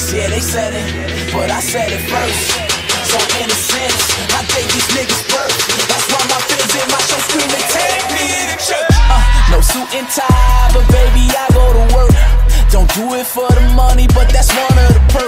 Yeah, they said it, but I said it first. So in a sense, I think these niggas birth. That's why my fans in my show screaming, take me to church. No suit and tie, but baby, I go to work. Don't do it for the money, but that's one of the perks.